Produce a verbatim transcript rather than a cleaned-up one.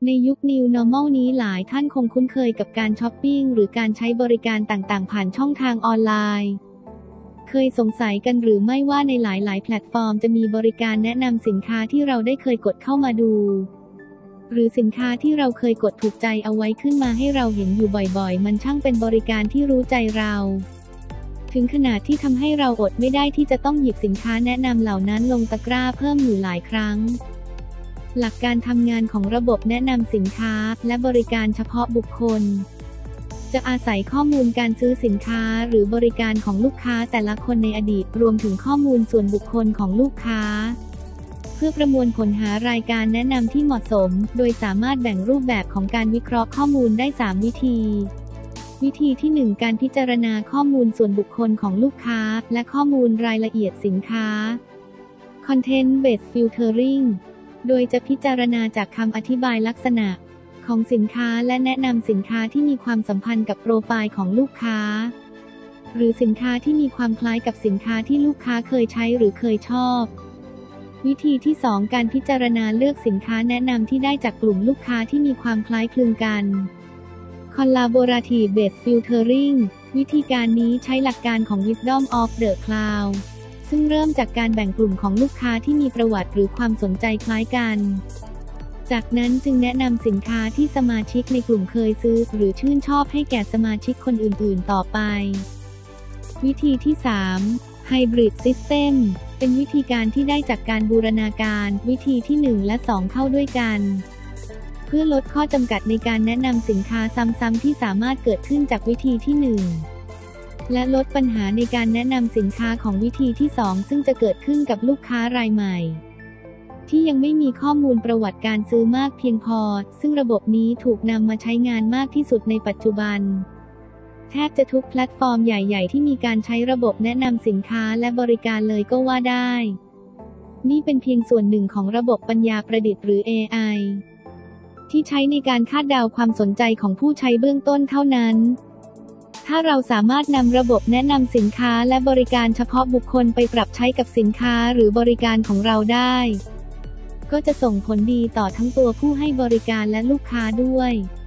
ในยุค New Normal นี้หลายท่านคงคุ้นเคยกับการช้อปปิ้งหรือการใช้บริการต่างๆผ่านช่องทางออนไลน์เคยสงสัยกันหรือไม่ว่าในหลายๆแพลตฟอร์มจะมีบริการแนะนำสินค้าที่เราได้เคยกดเข้ามาดูหรือสินค้าที่เราเคยกดถูกใจเอาไว้ขึ้นมาให้เราเห็นอยู่บ่อยๆมันช่างเป็นบริการที่รู้ใจเราถึงขนาดที่ทำให้เราอดไม่ได้ที่จะต้องหยิบสินค้าแนะนำเหล่านั้นลงตะกร้าเพิ่มอยู่หลายครั้งหลักการทำงานของระบบแนะนำสินค้าและบริการเฉพาะบุคคลจะอาศัยข้อมูลการซื้อสินค้าหรือบริการของลูกค้าแต่ละคนในอดีตรวมถึงข้อมูลส่วนบุคคลของลูกค้าเพื่อประมวลผลหารายการแนะนำที่เหมาะสมโดยสามารถแบ่งรูปแบบของการวิเคราะห์ข้อมูลได้สามวิธีวิธีที่หนึ่งการพิจารณาข้อมูลส่วนบุคคลของลูกค้าและข้อมูลรายละเอียดสินค้า Content Based Filtering โดยจะพิจารณาจากคำอธิบายลักษณะของสินค้าและแนะนำสินค้าที่มีความสัมพันธ์กับโปรไฟล์ของลูกค้าหรือสินค้าที่มีความคล้ายกับสินค้าที่ลูกค้าเคยใช้หรือเคยชอบวิธีที่สองการพิจารณาเลือกสินค้าแนะนำที่ได้จากกลุ่มลูกค้าที่มีความคล้ายคลึงกัน Collaborative Based Filtering วิธีการนี้ใช้หลักการของ Wisdom of the Cloud ซึ่งเริ่มจากการแบ่งกลุ่มของลูกค้าที่มีประวัติหรือความสนใจคล้ายกันจากนั้นจึงแนะนำสินค้าที่สมาชิกในกลุ่มเคยซื้อหรือชื่นชอบให้แก่สมาชิกคนอื่นๆต่อไปวิธีที่สาม Hybrid System เป็นวิธีการที่ได้จากการบูรณาการวิธีที่หนึ่งและสองเข้าด้วยกันเพื่อลดข้อจำกัดในการแนะนำสินค้าซ้ำๆที่สามารถเกิดขึ้นจากวิธีที่หนึ่งและลดปัญหาในการแนะนำสินค้าของวิธีที่สองซึ่งจะเกิดขึ้นกับลูกค้ารายใหม่ที่ยังไม่มีข้อมูลประวัติการซื้อมากเพียงพอซึ่งระบบนี้ถูกนำมาใช้งานมากที่สุดในปัจจุบันแทบจะทุกแพลตฟอร์มใหญ่ๆที่มีการใช้ระบบแนะนำสินค้าและบริการเลยก็ว่าได้นี่เป็นเพียงส่วนหนึ่งของระบบปัญญาประดิษฐ์หรือ เอ ไอ ที่ใช้ในการคาดเดาความสนใจของผู้ใช้เบื้องต้นเท่านั้นถ้าเราสามารถนำระบบแนะนำสินค้าและบริการเฉพาะบุคคลไปปรับใช้กับสินค้าหรือบริการของเราได้ก็จะส่งผลดีต่อทั้งตัวผู้ให้บริการและลูกค้าด้วย